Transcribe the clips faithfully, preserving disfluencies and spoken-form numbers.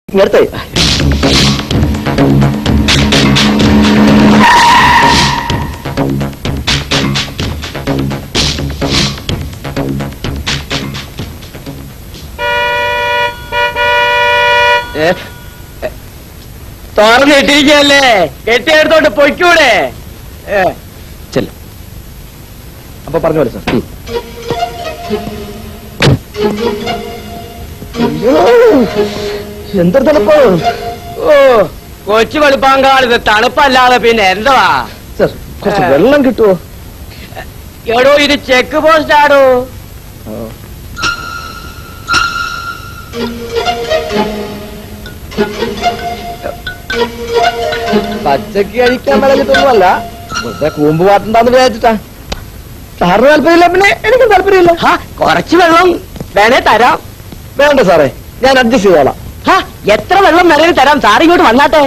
ഇങ്ങനത്തെ തുറന്നിട്ടിരിക്കല്ലേ, കെട്ടിയെടുത്തോട്ട് പൊയ്ക്കൂടെ? ചെല്ല. അപ്പൊ പറഞ്ഞു പോലെ സാർ. എന്തൊരു തണുപ്പ്! ഓ, കൊച്ചു വെളുപ്പാങ്കാലത്ത് തണുപ്പല്ലാതെ പിന്നെ എന്താ സാർ? കുറച്ച് വെള്ളം കിട്ടുമോ? എടോ, ഇത് ചെക്ക് പോസ്റ്റ് ആടോ. പച്ചക്ക് കഴിക്കാൻ വെള്ളം കിട്ടുന്നതല്ല, കൂമ്പ് പാട്ടുണ്ടാന്ന് വിചാരിച്ചിട്ടാ. സാറിന് താല്പര്യമില്ല, പിന്നെ എനിക്ക് താല്പര്യമില്ല. കുറച്ച് വെള്ളം വേണേ തരാം. വേണ്ട സാറേ, ഞാൻ അഡ്ജസ്റ്റ് ചെയ്തോളാം. എത്ര വെള്ളം വേണേലും തരാം, സാർ ഇങ്ങോട്ട് വന്നാട്ടെ.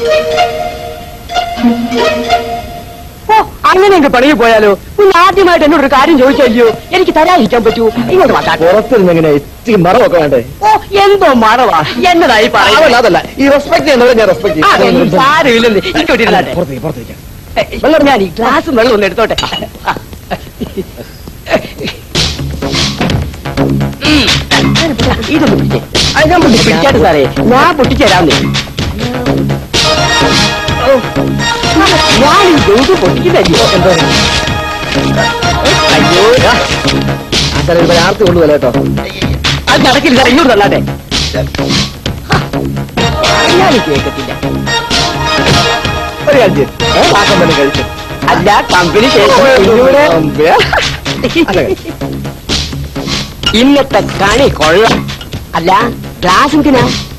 ഓ, അങ്ങനെയൊക്കെ പണിയിൽ പോയാലോ? നിങ്ങൾ ആദ്യമായിട്ട് എന്നോടൊരു കാര്യം ചോദിച്ചല്ലോ, എനിക്ക് തരാതിരിക്കാൻ പറ്റൂ. ഇങ്ങോട്ട് വന്നാ പുറത്തിരുന്നെങ്ങനെ ഇത്തിരി മറവൊക്കെ വേണ്ടേ? ഓ, എന്തോ മറവാ, എന്നതായി പറയുന്നത്? അതല്ല, ഈ റെസ്പെക്ട് ചെയ്യുന്നവരെ ഞാൻ റെസ്പെക്ട് ചെയ്യും. സാരമില്ലെന്ന് ഇങ്ങോട്ടിരുന്നാട്ടെ. പുറത്തേക്ക് പുറത്തേക്ക് വെള്ളം, ഞാൻ ഈ ഗ്ലാസും വെള്ളം ഒന്ന് എടുത്തോട്ടെ. ഇതൊന്ന് പിടിച്ചേ. ഞാൻ പിടിച്ചാട്ടെ സാറേ, ഞാൻ പൊട്ടിച്ചേരാന്നേ. ഞാൻ ഈ ദൂത് പൊട്ടിക്കുന്നല്ലോ. എന്തോ അയ്യോ, സാറേ ഒരു ആർത്തി കൊണ്ടുപോലെ കേട്ടോ. അത് നടക്കില്ല സാർ, ഇങ്ങോട്ട് തന്നാട്ടെ. ഞാൻ കേൾക്കത്തില്ല. ഒരു കാര്യം തന്നെ കഴിച്ചു. അല്ല, കമ്പനി ഇന്നത്തെ കണി കൊള്ളാം. അല്ല, ഗ്ലാസ് എന്തിനാ?